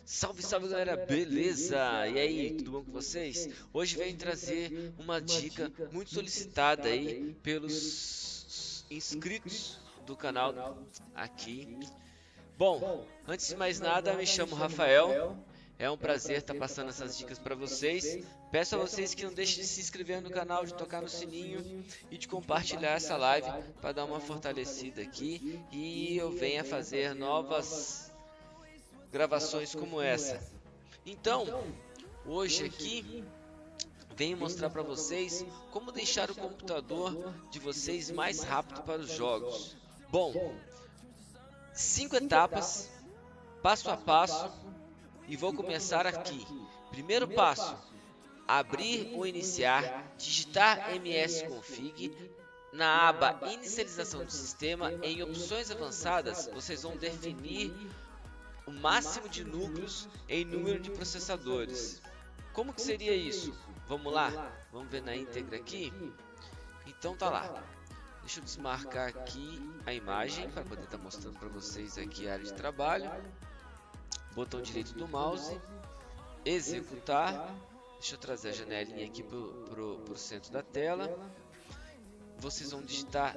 Salve, salve galera, beleza? E aí, tudo bom com vocês? Hoje venho trazer uma dica muito solicitada aí pelos inscritos do canal aqui. Bom, antes de mais nada, me chamo Rafael. É um prazer estar passando essas dicas para vocês. Peço a vocês que não deixem de se inscrever no canal, de tocar no sininho e de compartilhar essa live para dar uma fortalecida aqui e eu venha fazer novas gravações como essa. Então, hoje aqui venho mostrar para vocês como deixar o computador de vocês mais rápido para os jogos. Bom, 5 etapas, passo a passo, e vou começar aqui. Primeiro passo: abrir ou iniciar, digitar msconfig. Na aba inicialização do sistema, em opções avançadas, vocês vão definir o máximo de núcleos em número de processadores. Como que seria isso? Vamos lá? Vamos ver na íntegra aqui? Então tá lá. Deixa eu desmarcar aqui a imagem para poder estar mostrando para vocês aqui a área de trabalho. Botão direito do mouse, executar. Deixa eu trazer a janelinha aqui pro centro da tela. Vocês vão digitar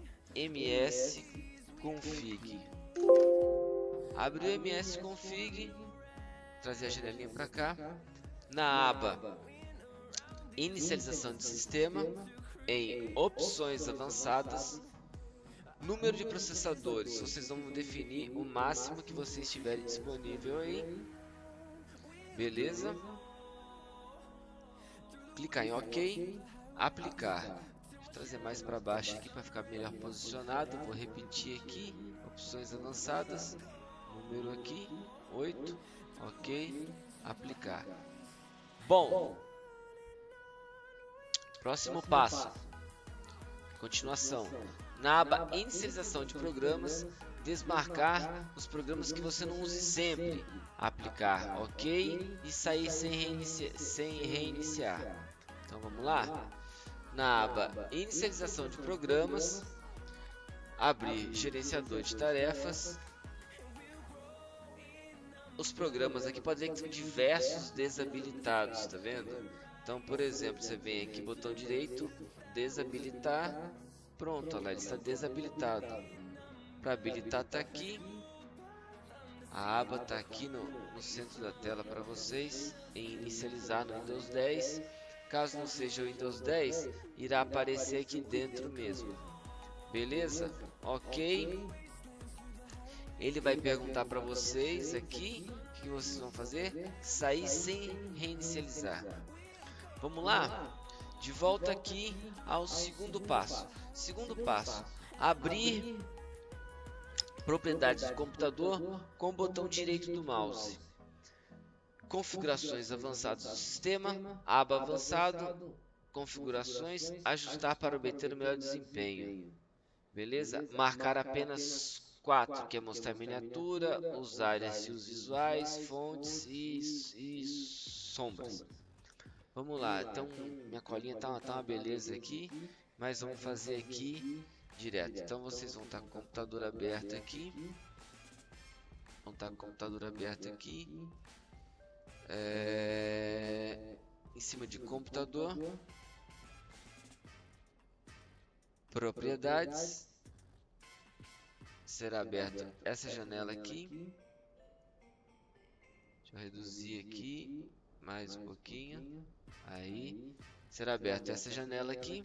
msconfig. Abre o msconfig, trazer a janelinha para cá. Na aba inicialização de sistema, em opções avançadas, número de processadores, vocês vão definir o máximo que vocês tiverem disponível aí. Beleza? Clicar em OK, aplicar. Vou trazer mais para baixo aqui para ficar melhor posicionado. Vou repetir aqui, opções avançadas. Número aqui, 8, OK, aplicar. Bom, próximo passo, continuação. Na aba inicialização de programas, desmarcar os programas que você não use sempre, aplicar OK e sair sem reiniciar. Então vamos lá. Na aba inicialização de programas, abrir gerenciador de tarefas. Os programas aqui podem ver que tem diversos desabilitados, tá vendo? Então, por exemplo, você vem aqui, botão direito, desabilitar, pronto, olha lá, ele está desabilitado. Para habilitar tá aqui, a aba tá aqui no centro da tela para vocês, em inicializar no Windows 10. Caso não seja o Windows 10, irá aparecer aqui dentro mesmo. Beleza? OK. Ele vai perguntar para vocês aqui o que vocês vão fazer. Sair sem reinicializar. Vamos lá? De volta aqui ao segundo passo. Segundo passo: abrir propriedades do computador com o botão direito do mouse. Configurações avançadas do sistema, aba avançado, configurações, ajustar para obter o melhor desempenho. Beleza? Marcar apenas 4, que é mostrar miniatura, usar arquivos visuais, fontes e sombras. Vamos lá, então minha colinha tá uma beleza aqui, mas vamos fazer aqui direto. Então vocês vão estar com o computador aberto aqui. Em cima de computador, propriedades. Será aberta essa janela aqui. Deixa eu reduzir aqui mais um pouquinho. Aí será aberta essa janela aqui.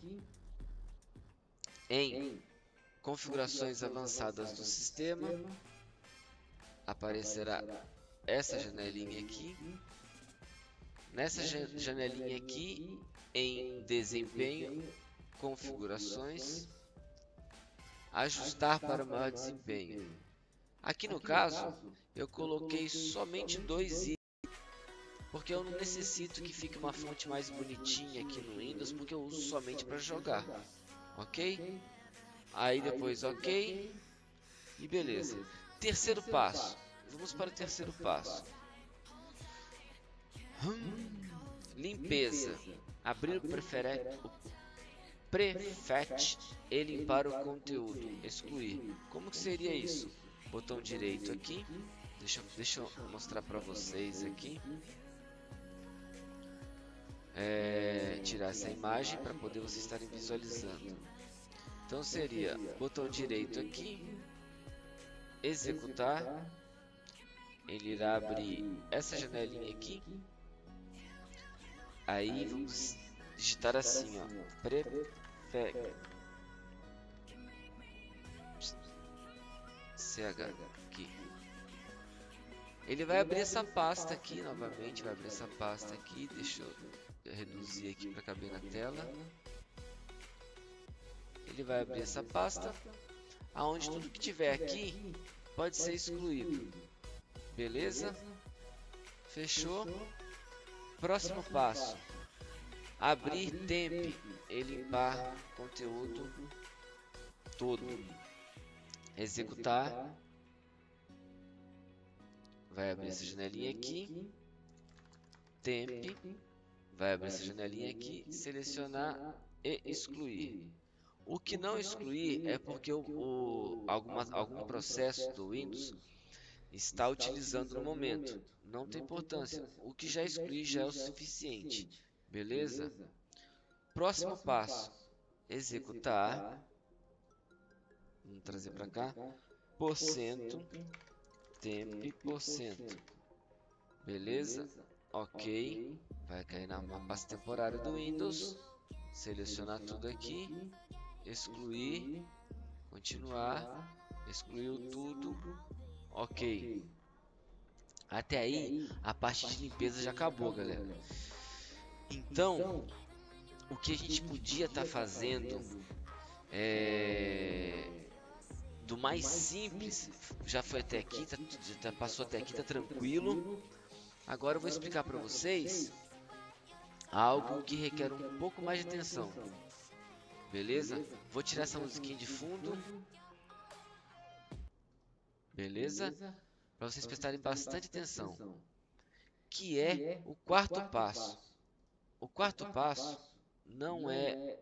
Em configurações avançadas do sistema, aparecerá essa janelinha aqui. Nessa janelinha aqui, em desempenho, configurações, ajustar para maior desempenho. Aqui no caso, eu coloquei somente 2 itens, porque eu não necessito que fique uma fonte mais bonitinha aqui no Windows, porque eu uso somente para jogar. OK? Aí depois OK e beleza. Terceiro passo. Vamos para o terceiro passo. Limpeza. Abrir o prefetch e limpar o conteúdo. Excluir. Como que seria isso? botão direito aqui. Deixa eu mostrar para vocês aqui. Tirar essa imagem para poder vocês estarem visualizando. Então seria botão direito aqui, executar. Ele irá abrir essa janelinha aqui. Aí vamos digitar assim, ó, prefect ch aqui. Ele vai abrir essa pasta aqui novamente, vai abrir essa pasta aqui. Deixa eu reduzir aqui para caber na tela. Ele vai abrir essa pasta, aonde tudo que tiver aqui pode ser excluído. Beleza? Fechou? Próximo passo: abrir temp e limpar conteúdo todo. Executar. Vai abrir essa janelinha aqui. Temp. Vai abrir essa janelinha aqui. Selecionar e excluir. O que não excluir é porque algum processo do Windows está utilizando no momento. Não tem importância. O que já excluir já é o suficiente. Beleza? Próximo passo: executar. Vamos trazer para cá. Porcento. Temp%. Beleza? Ok. Vai cair na pasta temporária do Windows. Selecionar tudo aqui. Excluir. Continuar. Excluiu tudo. Ok. Até aí a parte de limpeza já acabou, galera. Então, o que a gente podia estar fazendo do mais simples já foi até aqui, passou até aqui, tá tranquilo. Agora eu vou explicar para vocês algo que requer um pouco mais de atenção. Beleza? Vou tirar essa musiquinha de fundo. Beleza? Para vocês prestarem bastante atenção. Que é o quarto passo. O quarto passo não é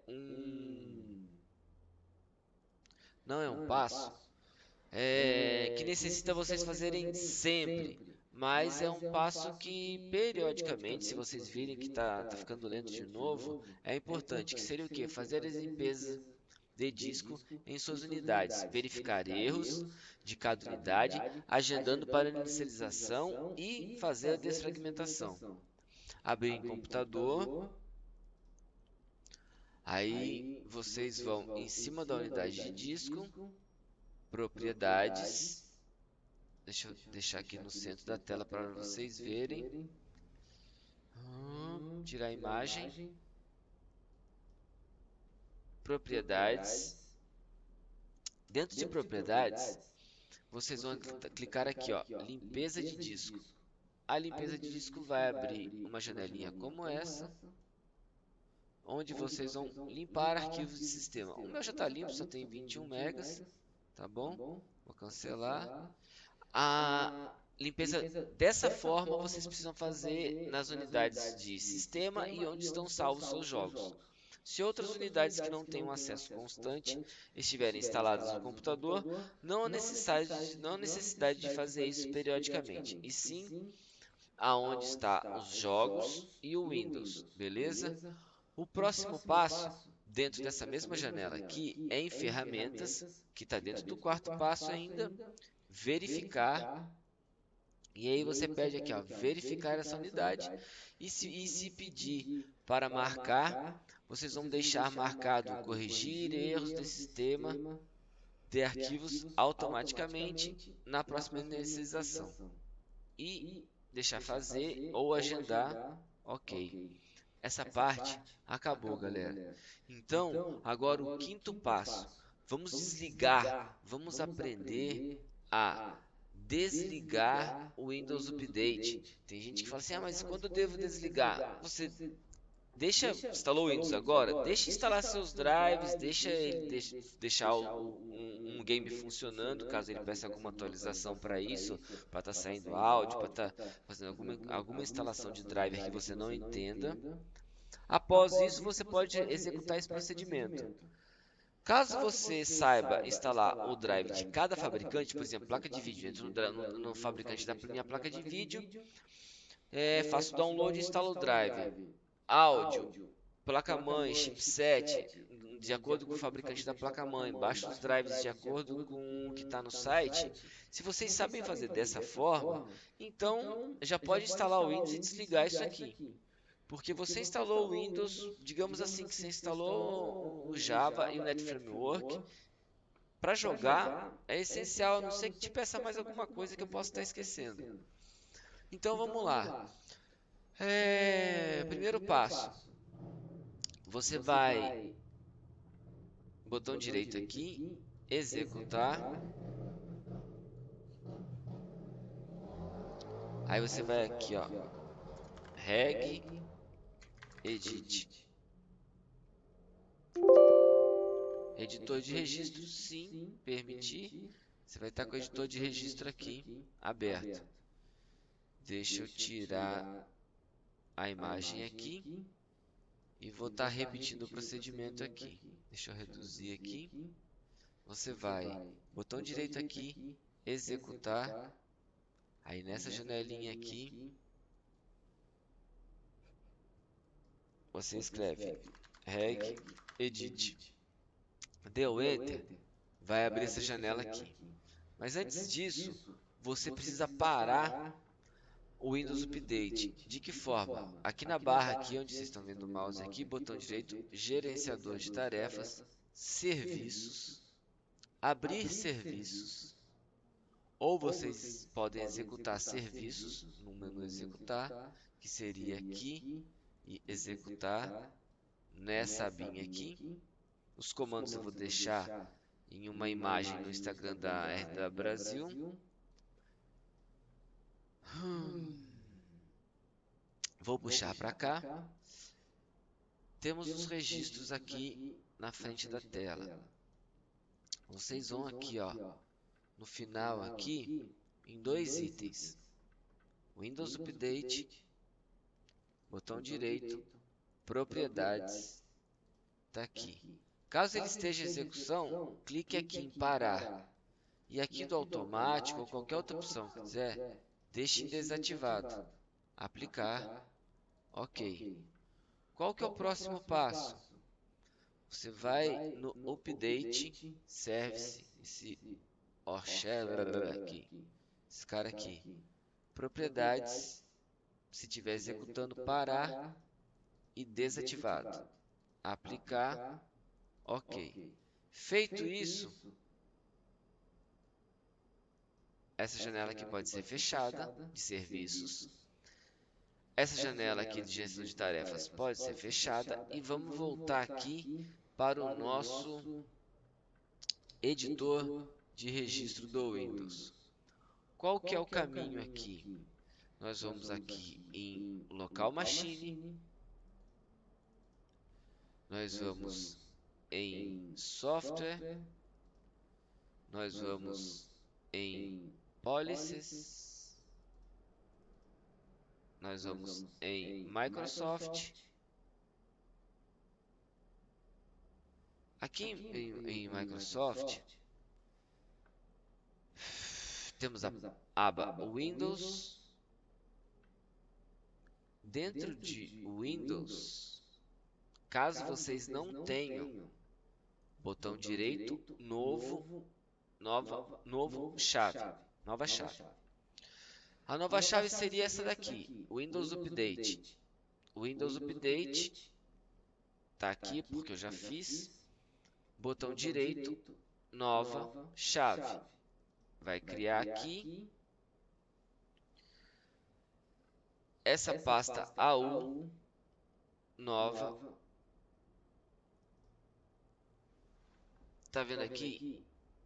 um passo que necessita vocês fazerem sempre, mas é um passo que periodicamente, se vocês virem que tá ficando lento de novo, é importante. Que seria o que? Fazer as limpezas de disco em suas unidades, verificar erros de cada unidade, agendando para inicialização e fazer a desfragmentação. Abrir em computador. Aí vocês vão em cima da unidade de disco, propriedades. Deixa eu deixar aqui no centro da tela para vocês verem. Tirar a imagem. Propriedades. Dentro de propriedades, vocês vão clicar aqui, ó, limpeza de disco. A limpeza de disco vai abrir uma janelinha como essa, onde vocês vão limpar arquivos de sistema. O meu já está limpo, só tem 21 megas, tá bom? Vou cancelar. A limpeza dessa forma vocês precisam fazer nas unidades de sistema e onde estão salvos seus jogos. Se outras unidades que não têm um acesso constante estiverem instaladas no computador, não há necessidade de fazer isso periodicamente, e sim aonde está os jogos e o Windows, beleza? O próximo passo, dentro dessa mesma janela aqui, é em ferramentas, que está dentro do quarto passo ainda, verificar. E aí você pede aqui, ó, verificar essa unidade. E se pedir para marcar, vocês vão deixar marcado corrigir erros de sistema de arquivos automaticamente na próxima inicialização. E deixar fazer ou agendar, ok. Essa parte acabou, galera. Então, agora o quinto passo. Vamos desligar, vamos aprender a desligar o Windows Update. Tem gente que fala assim, mas quando eu devo desligar? Você instalou o Windows agora? Deixa instalar seus drives, deixar um game funcionando, caso ele peça alguma atualização para isso, para estar saindo áudio, para estar fazendo alguma instalação de driver que você não entenda. Após isso, você pode executar esse procedimento. Caso você saiba instalar o drive de cada fabricante, por exemplo, placa de vídeo, entro no fabricante da minha placa de vídeo, faço o download e instalo o drive. Áudio, placa-mãe, chipset, de acordo com o fabricante da placa-mãe, baixo os drives de acordo com o que está no site. Se vocês sabem fazer dessa forma, então já pode instalar o Windows e desligar isso aqui. Porque você instalou o Windows, digamos assim, que você instalou o Java e o Net Framework. Para jogar é essencial, a não ser que te peça mais alguma coisa que eu possa estar esquecendo. Então vamos lá. Primeiro passo. Você vai, botão direito aqui, executar. Aí você vai aqui, ó, reg, edit. Editor de registro, sim, permitir. Você vai estar com o editor de registro aqui aberto. Deixa eu tirar a imagem aqui e vou estar repetindo o procedimento aqui. Deixa eu reduzir aqui. Você vai, botão direito aqui, executar. Aí nessa janelinha aqui, você escreve reg edit. Deu Enter, vai abrir essa janela aqui. Mas antes disso, você precisa parar o Windows Update. De que forma? Aqui na barra aqui, onde vocês estão vendo o mouse aqui, botão direito, gerenciador de tarefas, serviços, abrir serviços. Ou vocês podem executar serviços no menu executar, que seria aqui, e executar nessa abinha aqui. Os comandos eu vou deixar em uma imagem no Instagram da RW Brasil. Vou puxar para cá. Temos os registros aqui na frente da tela. Vocês vão aqui, ó, no final aqui, em dois itens. Windows Update, botão direito, propriedades, tá aqui. Caso ele esteja em execução, clique aqui em parar. E aqui do automático ou qualquer outra opção que quiser, deixe desativado. Aplicar. Ok. Qual que é o próximo passo? Você vai no Update Service, esse aqui, esse cara aqui. Propriedades, se estiver executando, parar e desativado. Aplicar. Ok. Feito isso, essa janela aqui pode ser fechada, de serviços. Essa janela aqui de gestão de tarefas pode ser fechada. E vamos voltar aqui para o nosso editor de registro do Windows. Qual que é o caminho aqui? Nós vamos aqui em Local Machine. Nós vamos em Software. Nós vamos em Policies. Nós vamos em Microsoft. Aqui em Microsoft, temos a aba Windows. Dentro de Windows, caso vocês não tenham, botão direito, novo chave, nova chave. A nova chave seria essa daqui, Windows Update. Windows Update tá aqui porque eu já fiz. Botão direito, nova chave. Vai criar aqui essa pasta AU nova. Tá vendo aqui?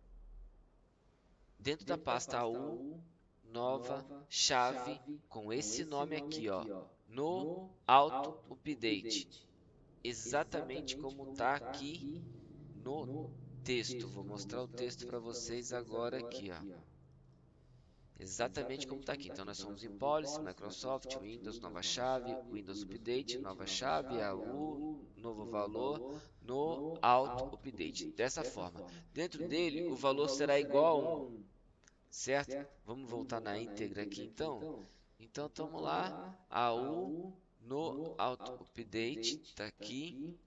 Dentro da pasta AU nova chave com esse nome aqui, ó, no Auto Update. Exatamente como tá aqui no texto. Vou mostrar o texto para vocês agora aqui, ó. Exatamente como está aqui. Então nós somos em Policy, Microsoft, Windows, nova chave, Windows Update, nova chave, AU, novo valor no auto update. Dessa forma, dentro dele o valor será igual a 1, certo? Vamos voltar na íntegra aqui então. Então estamos lá, AU no auto update, está aqui,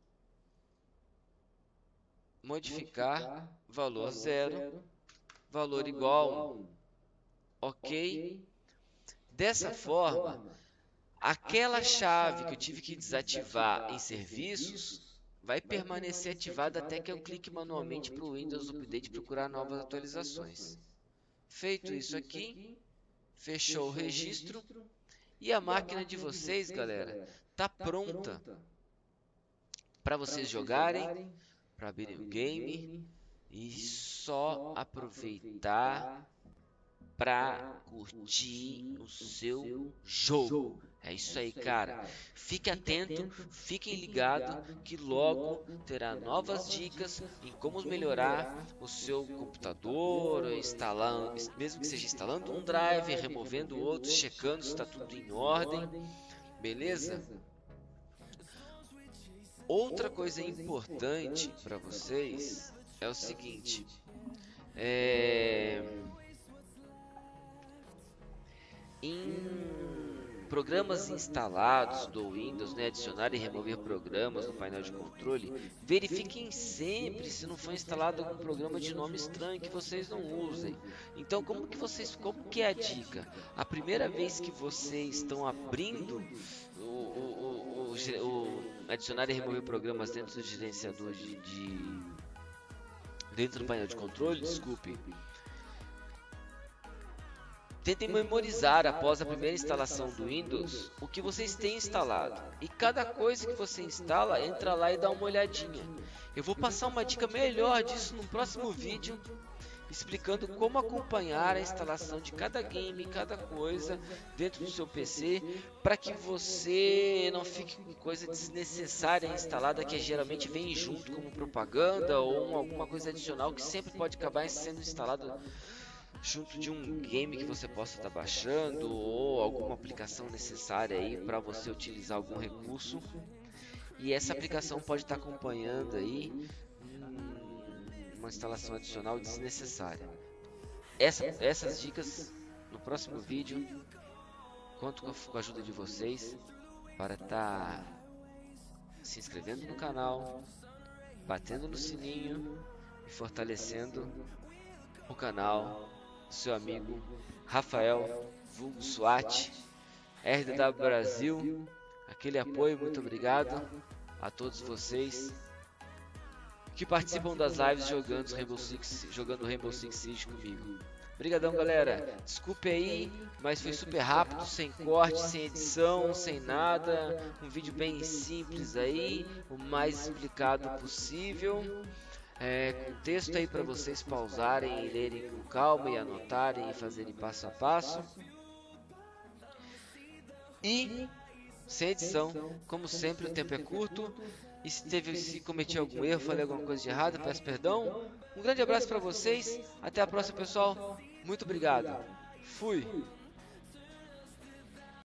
modificar valor 0, valor igual a 1, ok? Dessa forma, aquela chave que eu tive que desativar em serviços vai permanecer ativada até que eu clique manualmente para o Windows Update procurar novas atualizações. Feito isso aqui, fechou o registro e a máquina de vocês, galera, está pronta para vocês jogarem, para abrirem o game e só aproveitar para curtir o seu jogo. É isso aí, cara. Fique atento, fiquem ligados que logo terá novas dicas em como melhorar o seu computador, instalando, mesmo que seja instalando um drive, removendo outros, checando se está tudo em ordem, beleza? Outra coisa importante para vocês é o seguinte, em programas instalados do Windows, adicionar e remover programas no painel de controle, verifiquem sempre se não foi instalado algum programa de nome estranho que vocês não usem. Então, como que é a dica? A primeira vez que vocês estão abrindo o adicionar e remover programas dentro do gerenciador dentro do painel de controle, desculpe. Tentem memorizar após a primeira instalação do Windows o que vocês têm instalado. E cada coisa que você instala, entra lá e dá uma olhadinha. Eu vou passar uma dica melhor disso no próximo vídeo, explicando como acompanhar a instalação de cada game, cada coisa dentro do seu PC, para que você não fique com coisa desnecessária instalada que geralmente vem junto como propaganda ou alguma coisa adicional que sempre pode acabar sendo instalada junto de um game que você possa estar baixando ou alguma aplicação necessária aí para você utilizar algum recurso, e essa aplicação pode estar acompanhando aí uma instalação adicional desnecessária. Essas dicas no próximo vídeo. Conto com a ajuda de vocês para estar se inscrevendo no canal, batendo no sininho e fortalecendo o canal. Seu amigo Rafael vulgo SWAT, RDW Brasil. Aquele apoio, muito obrigado a todos vocês que participam das lives jogando Rainbow Six Siege comigo. Obrigadão, galera. Desculpe aí, mas foi super rápido, sem corte, sem edição, sem nada. Um vídeo bem simples aí, o mais explicado possível. Com texto aí para vocês pausarem e lerem com calma e anotarem e fazerem passo a passo. E sem edição, como sempre, o tempo é curto. E se cometi algum erro, falei alguma coisa de errado, peço perdão. Um grande abraço para vocês. Até a próxima, pessoal. Muito obrigado. Fui.